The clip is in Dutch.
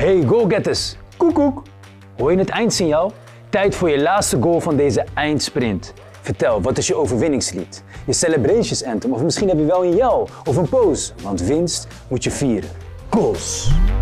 Hey goalgetters, koekoek! Hoor je het eindsignaal? Tijd voor je laatste goal van deze eindsprint. Vertel, wat is je overwinningslied? Je celebrations anthem of misschien heb je wel een yell of een pose, want winst moet je vieren. Goals!